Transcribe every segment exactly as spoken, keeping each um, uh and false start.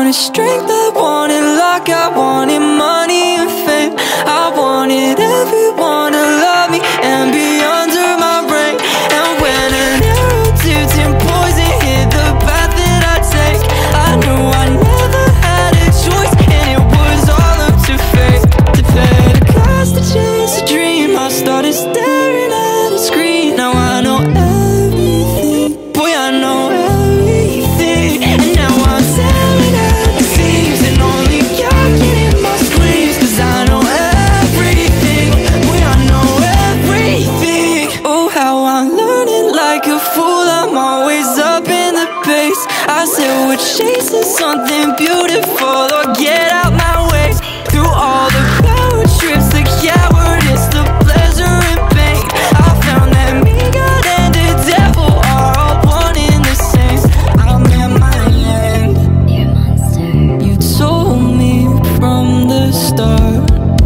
wanted strength, I wanted luck, I wanted money and fame. I wanted everyone to love me and be under my brain. And when an arrow tipped in poison hit the path that I take, I knew I never had a choice, and it was all up to fate. To pay the cost to chase a dream, I started staring at a screen. Now I know everything, boy I know everything. And now I'm staring at the seams, and only God can hear my screams. Cause I know everything, boy I know everything. Oh how I'm learning like a fool, I'm always up in the pace. I said we're chasing something beautiful, or get out my way. Through all the power trips, the cowardice, the pleasure and pain, I found that me, God and the devil are all one in the same. I'm at my end, you monster. You told me from the start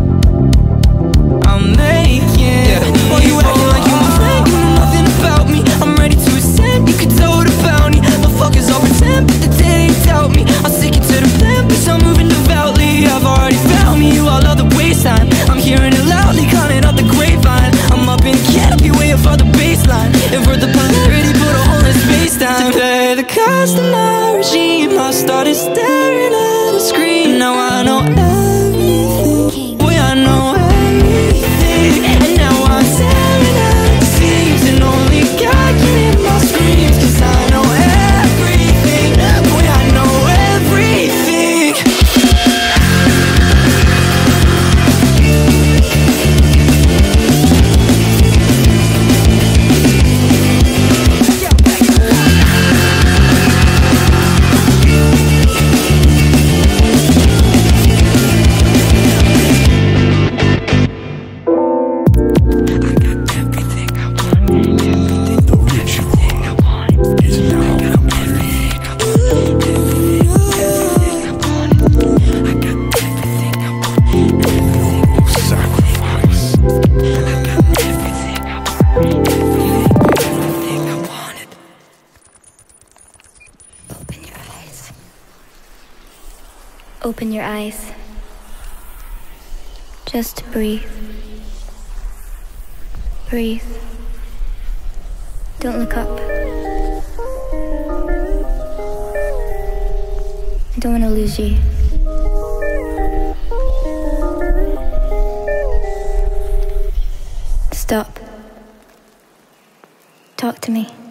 I'm making yeah. Well, you acting like you my friend, you know nothing about me. I'm ready to ascend, you can tell it about me. Motherfuckers all pretend, but the day they doubt me. I'll stick it to the plan, please I'm moving devoutly. I've already found me, you all love the wasteland. I'm hearing it loudly, calling out the grapevine. I'm up in canopy, way above the baseline. Invert the polarity, put a hole in space time. To pay the cost of my regime, I started staring at a screen. Now I know everything, boy I know everything. And now I'm staring at the seams, and only God can hear my screams. Cause I know everything, boy I know everything. Open your eyes. Just breathe. Breathe. Don't look up. I don't want to lose you. Stop. Talk to me.